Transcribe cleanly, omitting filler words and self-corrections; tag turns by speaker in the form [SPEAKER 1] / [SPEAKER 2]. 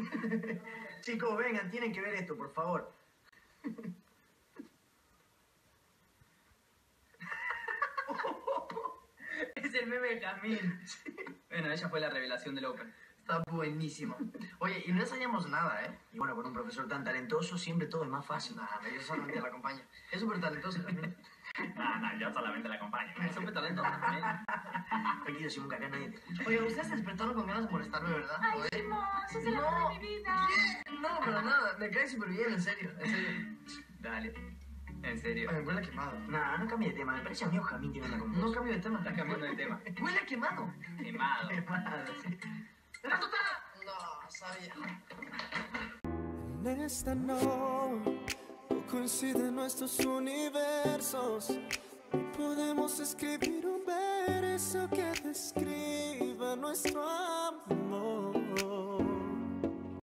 [SPEAKER 1] Chicos, vengan, tienen que ver esto, por favor.
[SPEAKER 2] Es el meme de Jazmín. Bueno, ella fue la revelación del Open.
[SPEAKER 1] Está buenísimo. Oye, y no ensayamos nada, ¿eh? Y bueno, con un profesor tan talentoso siempre todo es más fácil. Nada, yo solamente la acompaño. Es súper talentoso también.
[SPEAKER 2] No, yo solamente la acompaño. Es súper talentoso también.
[SPEAKER 1] Tranquilo, Simón, que acá nadie te escucha.
[SPEAKER 3] Oye, ustedes se despertaron con ganas de molestarme, ¿verdad?
[SPEAKER 4] Ay, Simón, sos el amor de mi vida.
[SPEAKER 3] No, para nada. Me cae súper bien, en serio. En serio.
[SPEAKER 2] Dale. En serio.
[SPEAKER 3] Oye, huele a quemado.
[SPEAKER 1] Nah, no cambie de tema. Me parece a mí o Jamín tiene una con
[SPEAKER 3] No
[SPEAKER 1] vos.
[SPEAKER 3] cambio de tema.
[SPEAKER 2] Estás cambiando de tema.
[SPEAKER 3] Huele a quemado.
[SPEAKER 2] Quemado.
[SPEAKER 1] Sí.
[SPEAKER 3] No, sabía.
[SPEAKER 5] En esta no coinciden nuestros universos. Podemos escribir un verso que describa nuestro amor.